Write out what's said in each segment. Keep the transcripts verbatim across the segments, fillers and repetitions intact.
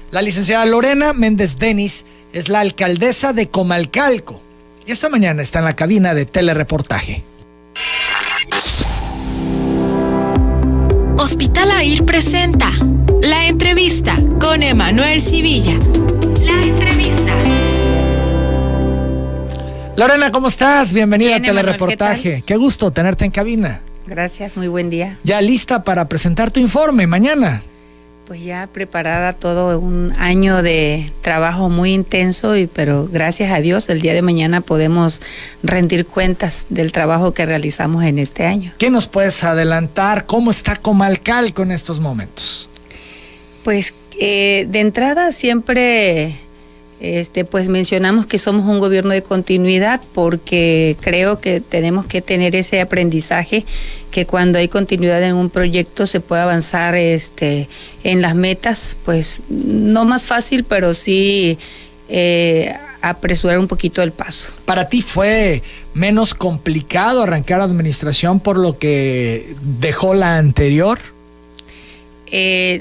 La licenciada Lorena Méndez Denis es la alcaldesa de Comalcalco y esta mañana está en la cabina de Telereportaje. Hospital AIR presenta La Entrevista con Emanuel Civilla. La Entrevista. Lorena, ¿cómo estás? Bienvenida Bien, a Telereportaje. Emanuel, ¿qué Qué gusto tenerte en cabina. Gracias, muy buen día. Ya lista para presentar tu informe mañana. Pues ya preparada, todo un año de trabajo muy intenso, y pero gracias a Dios el día de mañana podemos rendir cuentas del trabajo que realizamos en este año. ¿Qué nos puedes adelantar? ¿Cómo está Comalcalco en estos momentos? Pues eh, de entrada siempre este, pues mencionamos que somos un gobierno de continuidad, porque creo que tenemos que tener ese aprendizaje, que cuando hay continuidad en un proyecto se puede avanzar este, en las metas, pues no más fácil, pero sí eh, apresurar un poquito el paso. ¿Para ti fue menos complicado arrancar administración por lo que dejó la anterior? Eh,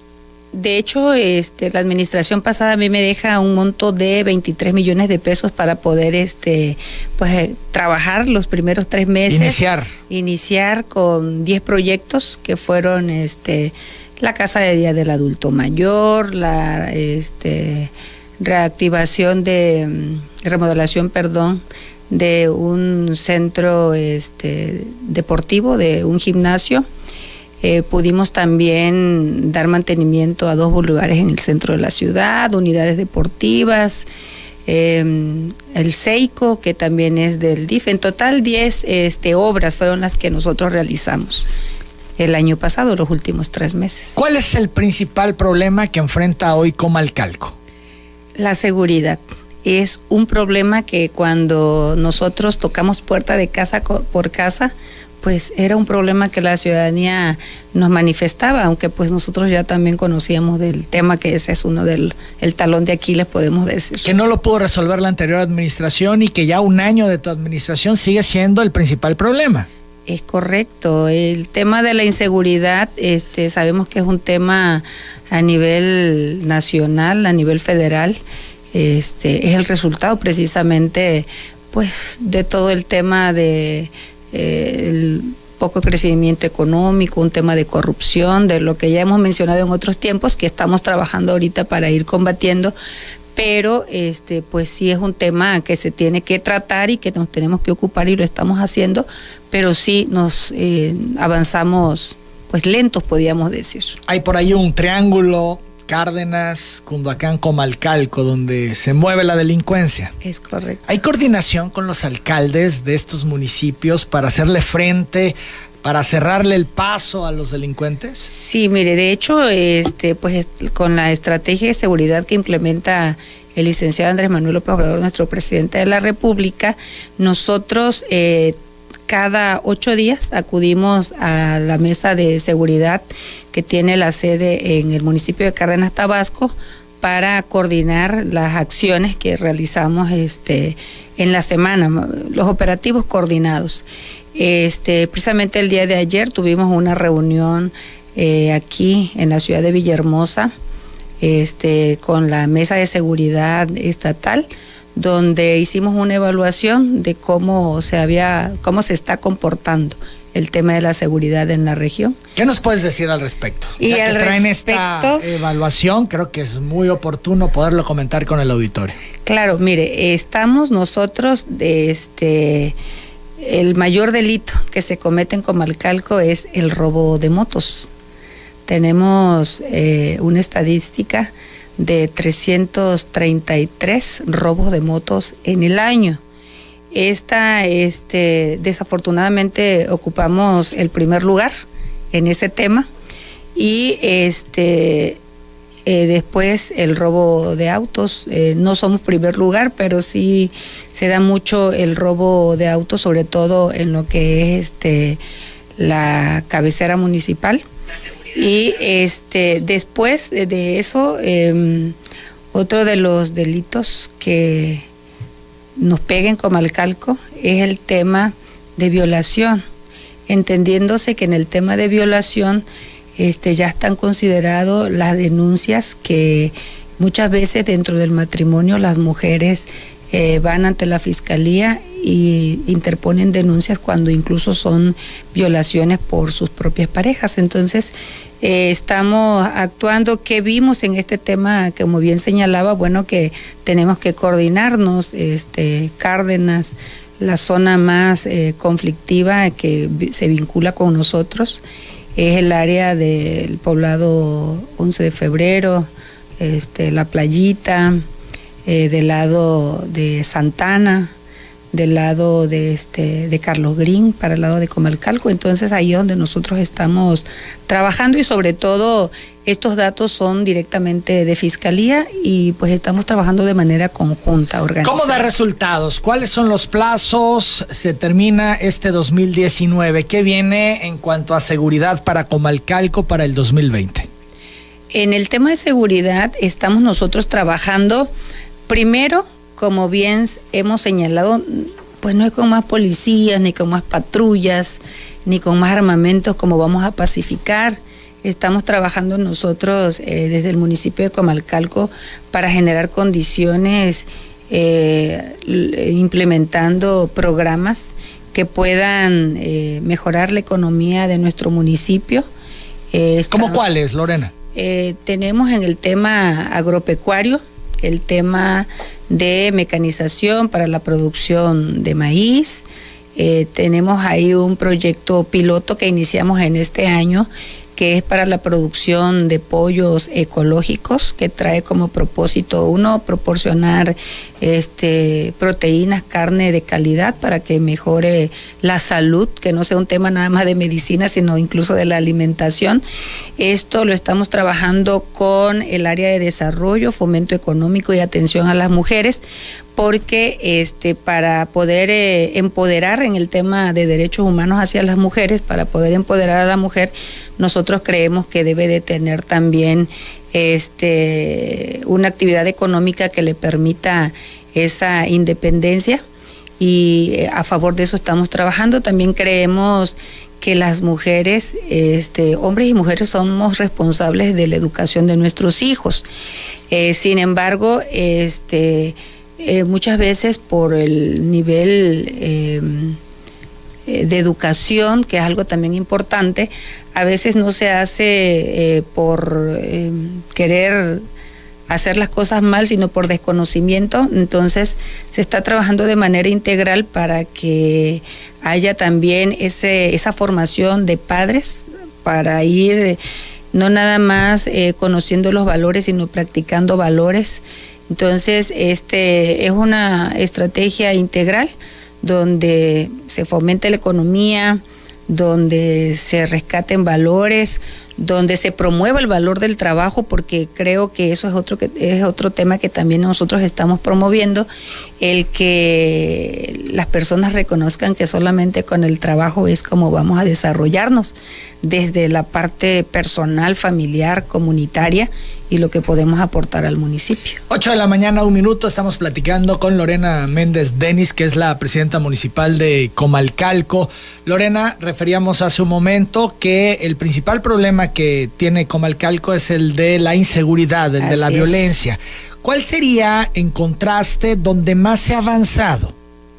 De hecho, este, la administración pasada a mí me deja un monto de veintitrés millones de pesos para poder este, pues, eh, trabajar los primeros tres meses. Iniciar. Iniciar con diez proyectos que fueron este, la Casa de Día del Adulto Mayor, la este, reactivación de, remodelación, perdón, de un centro este, deportivo, de un gimnasio. Eh, pudimos también dar mantenimiento a dos bulevares en el centro de la ciudad, unidades deportivas, eh, el SEICO, que también es del D I F. En total diez este, obras fueron las que nosotros realizamos el año pasado, los últimos tres meses. ¿Cuál es el principal problema que enfrenta hoy Comalcalco? La seguridad. Es un problema que cuando nosotros tocamos puerta de casa por casa, pues era un problema que la ciudadanía nos manifestaba, aunque pues nosotros ya también conocíamos del tema, que ese es uno del el talón de Aquiles, podemos decir. Que no lo pudo resolver la anterior administración y que ya un año de tu administración sigue siendo el principal problema. Es correcto. El tema de la inseguridad, este, sabemos que es un tema a nivel nacional, a nivel federal. Este, es el resultado precisamente pues de todo el tema de Eh, el poco crecimiento económico, un tema de corrupción, de lo que ya hemos mencionado en otros tiempos, que estamos trabajando ahorita para ir combatiendo, pero este pues sí es un tema que se tiene que tratar y que nos tenemos que ocupar, y lo estamos haciendo, pero sí nos eh, avanzamos pues lentos, podríamos decir. Hay por ahí un triángulo: Cárdenas, Cunduacán, Comalcalco, donde se mueve la delincuencia. Es correcto. ¿Hay coordinación con los alcaldes de estos municipios para hacerle frente, para cerrarle el paso a los delincuentes? Sí, mire, de hecho, este, pues con la estrategia de seguridad que implementa el licenciado Andrés Manuel López Obrador, nuestro presidente de la República, nosotros eh, cada ocho días acudimos a la mesa de seguridad que tiene la sede en el municipio de Cárdenas, Tabasco, para coordinar las acciones que realizamos este, en la semana, los operativos coordinados. Este, precisamente el día de ayer tuvimos una reunión eh, aquí en la ciudad de Villahermosa, este, con la mesa de seguridad estatal, donde hicimos una evaluación de cómo se había, cómo se está comportando el tema de la seguridad en la región. ¿Qué nos puedes decir al respecto? Y ya al que traen respecto, esta evaluación, creo que es muy oportuno poderlo comentar con el auditorio. Claro, mire, estamos nosotros de este el mayor delito que se comete en Comalcalco es el robo de motos. Tenemos eh, una estadística de trescientos treinta y tres robos de motos en el año. Esta, este, desafortunadamente ocupamos el primer lugar en ese tema, y este eh, después el robo de autos, eh, no somos primer lugar, pero sí se da mucho el robo de autos, sobre todo en lo que es este la cabecera municipal. Y este después de eso, eh, otro de los delitos que nos pega en Comalcalco es el tema de violación, entendiéndose que en el tema de violación este, ya están consideradas las denuncias que muchas veces dentro del matrimonio las mujeres eh, van ante la fiscalía y interponen denuncias cuando incluso son violaciones por sus propias parejas. Entonces, eh, estamos actuando. ¿Qué vimos en este tema? Como bien señalaba, bueno, que tenemos que coordinarnos, este, Cárdenas, la zona más eh, conflictiva que se vincula con nosotros, es el área del poblado once de febrero, este, La Playita, eh, del lado de Santana, del lado de este de Carlos Green, para el lado de Comalcalco. Entonces ahí es donde nosotros estamos trabajando, y sobre todo estos datos son directamente de Fiscalía, y pues estamos trabajando de manera conjunta, organizada. ¿Cómo da resultados? ¿Cuáles son los plazos? Se termina este dos mil diecinueve. ¿Qué viene en cuanto a seguridad para Comalcalco para el dos mil veinte? En el tema de seguridad estamos nosotros trabajando primero, como bien hemos señalado, pues no es con más policías, ni con más patrullas, ni con más armamentos como vamos a pacificar. Estamos trabajando nosotros eh, desde el municipio de Comalcalco para generar condiciones, eh, implementando programas que puedan eh, mejorar la economía de nuestro municipio. Eh, estamos, ¿Cómo cuáles, Lorena? Eh, tenemos en el tema agropecuario, el tema de mecanización para la producción de maíz. Eh, tenemos ahí un proyecto piloto que iniciamos en este año, que es para la producción de pollos ecológicos, que trae como propósito, uno, proporcionar este, proteínas, carne de calidad para que mejore la salud, que no sea un tema nada más de medicina, sino incluso de la alimentación. Esto lo estamos trabajando con el área de desarrollo, fomento económico y atención a las mujeres, porque este, para poder eh, empoderar en el tema de derechos humanos hacia las mujeres, para poder empoderar a la mujer, nosotros creemos que debe de tener también este, una actividad económica que le permita esa independencia, y a favor de eso estamos trabajando. También creemos que las mujeres, este, hombres y mujeres, somos responsables de la educación de nuestros hijos. Eh, sin embargo, este... Eh, muchas veces por el nivel eh, de educación, que es algo también importante, a veces no se hace eh, por eh, querer hacer las cosas mal, sino por desconocimiento. Entonces se está trabajando de manera integral para que haya también ese, esa formación de padres, para ir no nada más eh, conociendo los valores, sino practicando valores. Entonces, este es una estrategia integral donde se fomente la economía, donde se rescaten valores, donde se promueva el valor del trabajo, porque creo que eso es otro que es otro tema que también nosotros estamos promoviendo, el que las personas reconozcan que solamente con el trabajo es como vamos a desarrollarnos, desde la parte personal, familiar, comunitaria, y lo que podemos aportar al municipio. ocho de la mañana, un minuto, estamos platicando con Lorena Méndez Denis, que es la presidenta municipal de Comalcalco. Lorena, referíamos hace un momento que el principal problema que tiene Comalcalco es el de la inseguridad, el Así de la es. violencia. ¿Cuál sería, en contraste, donde más se ha avanzado?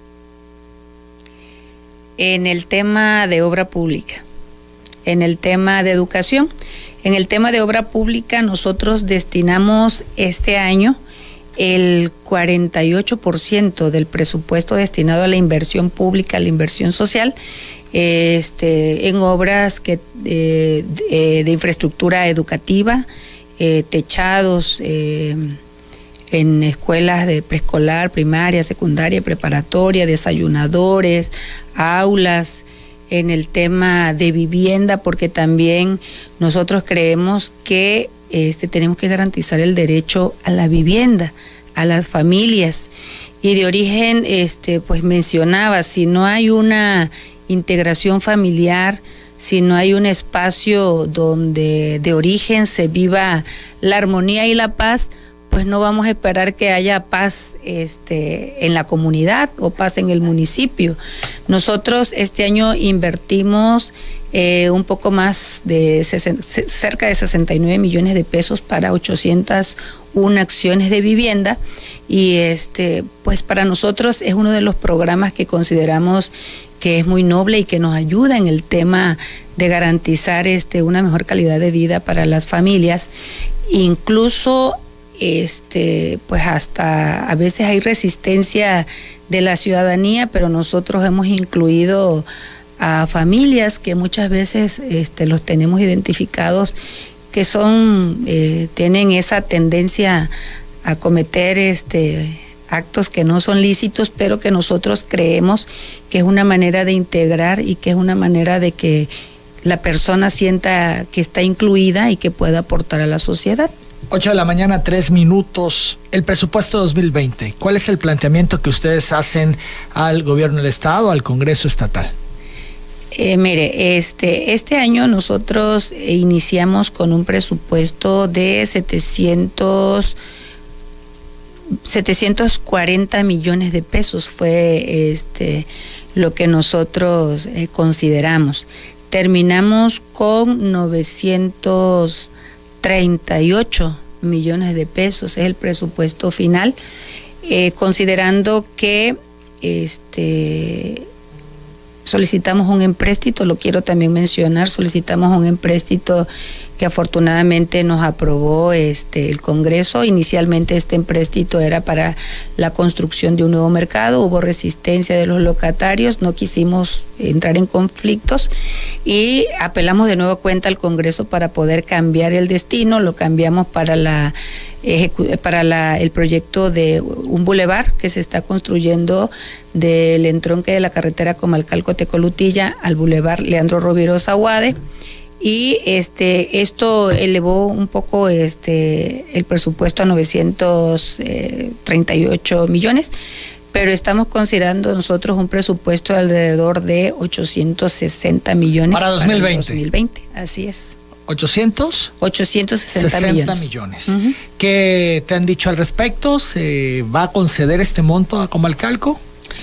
En el tema de obra pública, en el tema de educación. En el tema de obra pública, nosotros destinamos este año el cuarenta y ocho por ciento del presupuesto destinado a la inversión pública, a la inversión social, este, en obras que, eh, de, de infraestructura educativa, eh, techados, eh, en escuelas de preescolar, primaria, secundaria, preparatoria, desayunadores, aulas, en el tema de vivienda, porque también nosotros creemos que este, tenemos que garantizar el derecho a la vivienda, a las familias. Y de origen, este, pues mencionaba, si no hay una integración familiar, si no hay un espacio donde de origen se viva la armonía y la paz, pues no vamos a esperar que haya paz este, en la comunidad o paz en el municipio. Nosotros este año invertimos eh, un poco más de cerca de sesenta y nueve millones de pesos para ochocientas una acciones de vivienda, y este pues para nosotros es uno de los programas que consideramos que es muy noble y que nos ayuda en el tema de garantizar este una mejor calidad de vida para las familias. Incluso este pues hasta a veces hay resistencia de la ciudadanía, pero nosotros hemos incluido a familias que muchas veces este los tenemos identificados, que son eh, tienen esa tendencia a cometer este actos que no son lícitos, pero que nosotros creemos que es una manera de integrar y que es una manera de que la persona sienta que está incluida y que pueda aportar a la sociedad. ocho de la mañana, tres minutos. El presupuesto dos mil veinte, ¿cuál es el planteamiento que ustedes hacen al gobierno del estado, al Congreso estatal? Eh, mire, este, este año nosotros iniciamos con un presupuesto de setecientos cuarenta millones de pesos, fue este lo que nosotros eh, consideramos. Terminamos con novecientos treinta y ocho millones de pesos, es el presupuesto final, eh, considerando que este solicitamos un empréstito, lo quiero también mencionar, solicitamos un empréstito que afortunadamente nos aprobó este el Congreso. Inicialmente este empréstito era para la construcción de un nuevo mercado, hubo resistencia de los locatarios, no quisimos entrar en conflictos y apelamos de nuevo cuenta al Congreso para poder cambiar el destino, lo cambiamos para la para la, el proyecto de un bulevar que se está construyendo del entronque de la carretera Comalcalco-Tecolutilla al bulevar Leandro Rovira Zaguade, y este esto elevó un poco este el presupuesto a novecientos treinta y ocho millones, pero estamos considerando nosotros un presupuesto de alrededor de ochocientos sesenta millones para dos mil veinte. Para dos mil veinte, así es. ¿ochocientos? ochocientos sesenta millones. millones. Uh-huh. ¿Qué te han dicho al respecto? ¿Se va a conceder este monto a Comalcalco?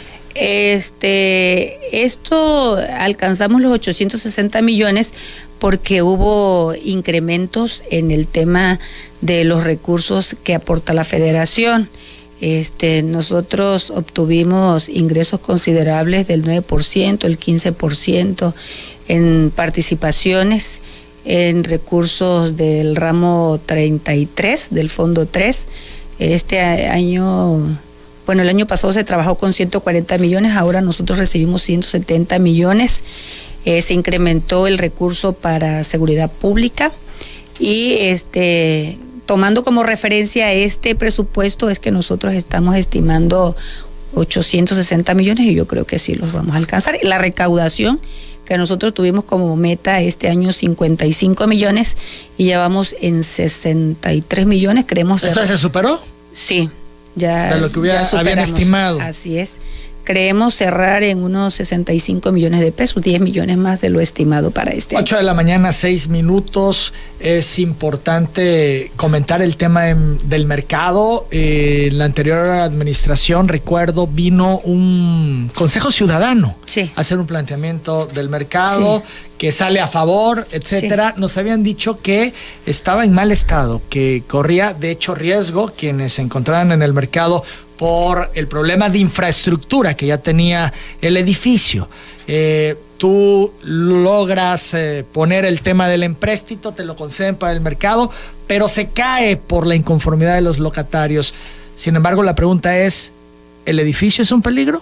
Este, esto alcanzamos los ochocientos sesenta millones porque hubo incrementos en el tema de los recursos que aporta la Federación. Este, nosotros obtuvimos ingresos considerables del nueve por ciento, el quince por ciento en participaciones, en recursos del ramo treinta y tres, del fondo tres. Este año, bueno, el año pasado se trabajó con ciento cuarenta millones, ahora nosotros recibimos ciento setenta millones. Eh, se incrementó el recurso para seguridad pública y este, tomando como referencia este presupuesto es que nosotros estamos estimando ochocientos sesenta millones y yo creo que sí los vamos a alcanzar. La recaudación que nosotros tuvimos como meta este año cincuenta y cinco millones y ya vamos en sesenta y tres millones, creemos. ¿Esto se superó? Sí, ya. De lo que hubiera, habían estimado. Así es. Creemos cerrar en unos sesenta y cinco millones de pesos, diez millones más de lo estimado para este año. ocho de la mañana, seis minutos. Es importante comentar el tema de, del mercado. Eh, en la anterior administración, recuerdo, vino un consejo ciudadano sí. a hacer un planteamiento del mercado, sí. que sale a favor, etcétera. Sí. Nos habían dicho que estaba en mal estado, que corría de hecho riesgo quienes se encontraban en el mercado por el problema de infraestructura que ya tenía el edificio. Eh, tú logras eh, poner el tema del empréstito, te lo conceden para el mercado, pero se cae por la inconformidad de los locatarios. Sin embargo, la pregunta es, ¿el edificio es un peligro?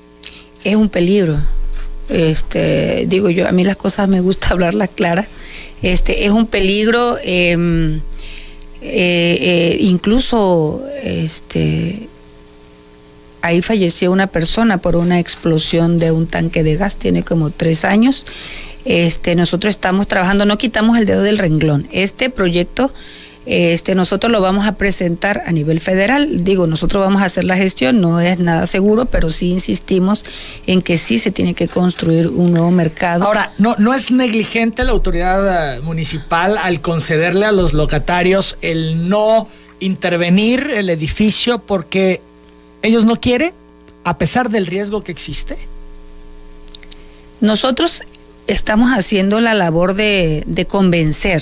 Es un peligro. Este, digo yo, a mí las cosas me gusta hablarlas claras. Este, es un peligro, eh, eh, eh, incluso este ahí falleció una persona por una explosión de un tanque de gas, tiene como tres años. Este, nosotros estamos trabajando, no quitamos el dedo del renglón. Este proyecto, este, nosotros lo vamos a presentar a nivel federal. Digo, nosotros vamos a hacer la gestión, no es nada seguro, pero sí insistimos en que sí se tiene que construir un nuevo mercado. Ahora, no, no es negligente la autoridad municipal al concederle a los locatarios el no intervenir el edificio porque ellos no quieren, a pesar del riesgo que existe. Nosotros estamos haciendo la labor de, de convencer,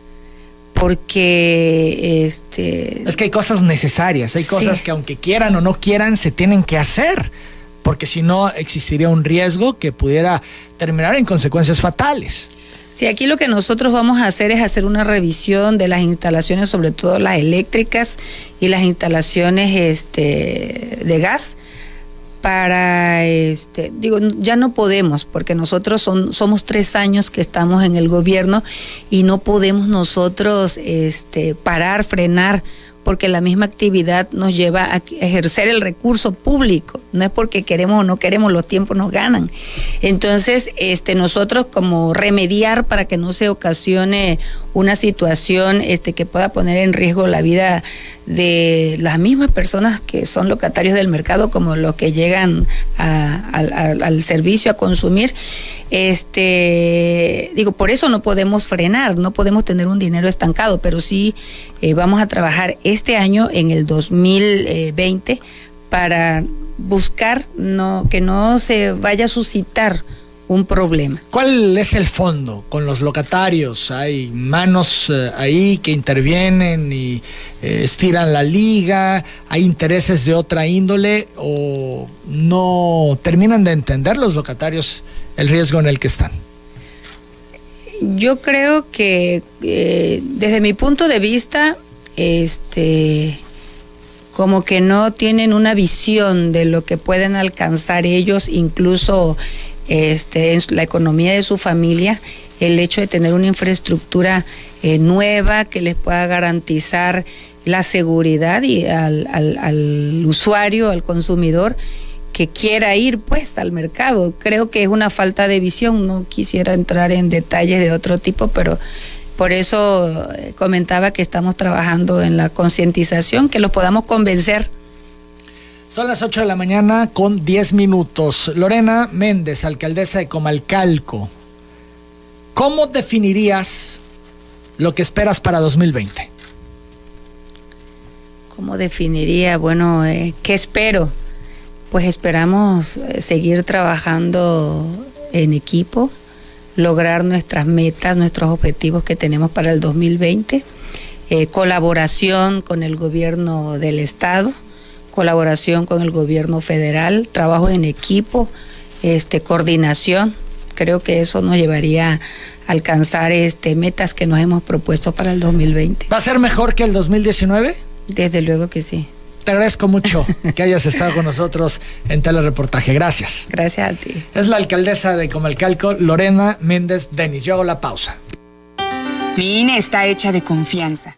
porque este es que hay cosas necesarias, hay cosas sí. que aunque quieran o no quieran se tienen que hacer, porque si no existiría un riesgo que pudiera terminar en consecuencias fatales. Sí, aquí lo que nosotros vamos a hacer es hacer una revisión de las instalaciones, sobre todo las eléctricas y las instalaciones este, de gas, para, este, digo, ya no podemos, porque nosotros son, somos tres años que estamos en el gobierno y no podemos nosotros este, parar, frenar, porque la misma actividad nos lleva a ejercer el recurso público, no es porque queremos o no queremos, los tiempos nos ganan. Entonces, este, nosotros como remediar para que no se ocasione una situación este, que pueda poner en riesgo la vida de las mismas personas que son locatarios del mercado, como los que llegan a, a, a, al servicio a consumir, este, digo, por eso no podemos frenar, no podemos tener un dinero estancado, pero sí eh, vamos a trabajar este año, en el dos mil veinte, para buscar no, que no se vaya a suscitar un problema. ¿Cuál es el fondo con los locatarios? ¿Hay manos eh, ahí que intervienen y eh, estiran la liga? ¿Hay intereses de otra índole? ¿O no terminan de entender los locatarios el riesgo en el que están? Yo creo que eh, desde mi punto de vista, este, como que no tienen una visión de lo que pueden alcanzar ellos, incluso Este, en la economía de su familia, el hecho de tener una infraestructura eh, nueva que les pueda garantizar la seguridad y al, al, al usuario, al consumidor que quiera ir pues al mercado. Creo que es una falta de visión, no quisiera entrar en detalles de otro tipo, pero por eso comentaba que estamos trabajando en la concientización, que los podamos convencer. Son las ocho de la mañana con diez minutos. Lorena Méndez, alcaldesa de Comalcalco, ¿cómo definirías lo que esperas para dos mil veinte? ¿Cómo definiría? Bueno, eh, ¿qué espero? Pues esperamos eh, seguir trabajando en equipo, lograr nuestras metas, nuestros objetivos que tenemos para el dos mil veinte, eh, colaboración con el gobierno del estado, colaboración con el gobierno federal, trabajo en equipo, este, coordinación. Creo que eso nos llevaría a alcanzar este, metas que nos hemos propuesto para el dos mil veinte. ¿Va a ser mejor que el dos mil diecinueve? Desde luego que sí. Te agradezco mucho que hayas estado con nosotros en Telereportaje. Gracias. Gracias a ti. Es la alcaldesa de Comalcalco, Lorena Méndez Denis. Yo hago la pausa. Mi I N E está hecha de confianza.